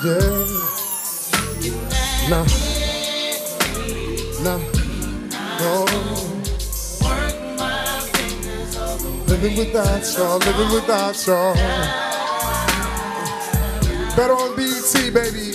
Yeah. Nah. Nah. No. Living without y'all, living without y'all. Better on BET, baby.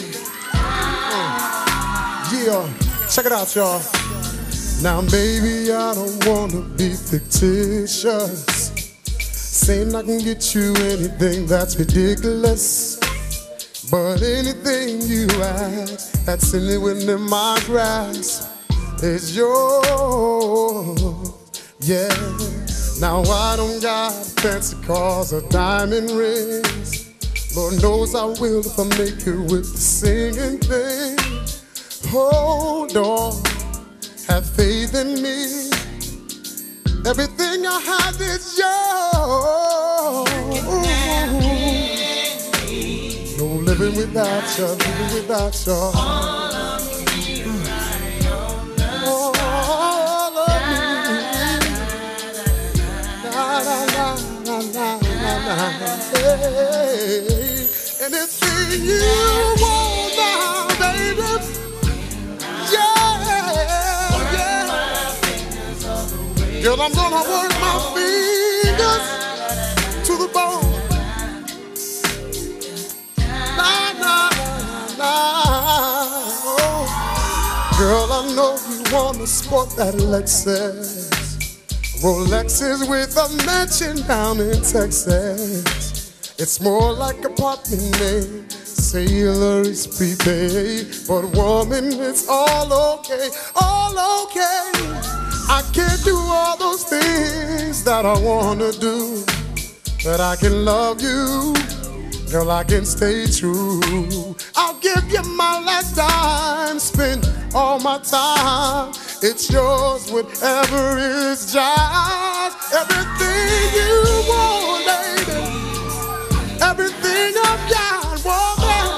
Yeah. Check it out, y'all. Now, baby, I don't wanna be fictitious, saying I can get you anything that's ridiculous. But anything you ask that's silly within my grasp is yours. Yeah. Now I don't got fancy cars or diamond rings. Lord knows I will if I make it with the singing thing. Hold on, have faith in me. Everything I have is yours. No living without you, living without you. All of me, right on the all of me. La, la, la, la, la, la. Hey. Anything you want now, baby. Yeah, yeah. Girl, I'm gonna work my fingers to the bone. Girl, I know you wanna sport that Lexus. Rolexes with a mansion down in Texas. It's more like apartment name, sailor's prepaid. But woman, it's all okay, all okay. I can't do all those things that I wanna do, but I can love you. Girl, I can stay true. I'll give you my last dime, spend all my time. It's yours, whatever is just. Everything you want, lady. Everything I've got, woman.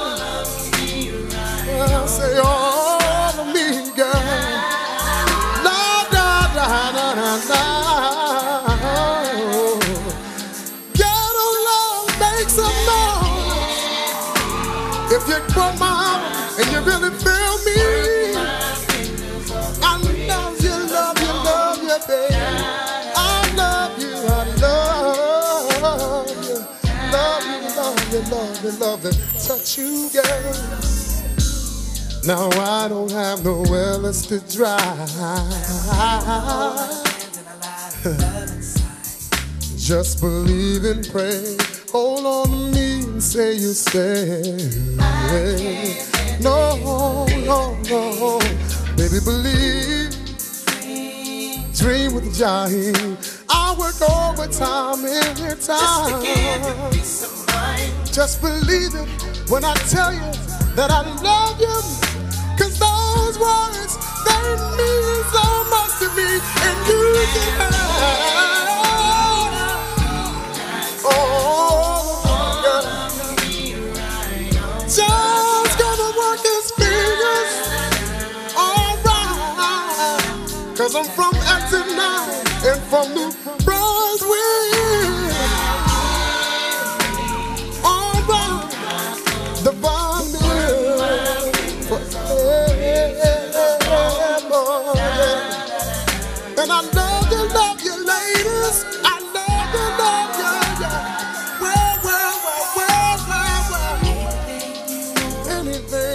I'll say all of me, girl. La, da, da, da, da, da. Ghetto love makes a noise. If you put my arm and you really feel me, I love you, love you, love you, baby. I love you, I love you. Love you, love you, love you, love you. Touch you, girl. Now I don't have nowhere else to drive. Just believe and pray. Hold on to me and say you'll stay. No, no, no. Baby, believe. Dream with a giant. I work overtime every time. Just believe it when I tell you that I love you. Cause those words, they mean so much to me. And you can have. John's gonna work his fingers, alright. Cause I'm from Acton and from New Brunswick. Alright, the bond forever. And I love you ladies. I love you, yeah. Well. Anything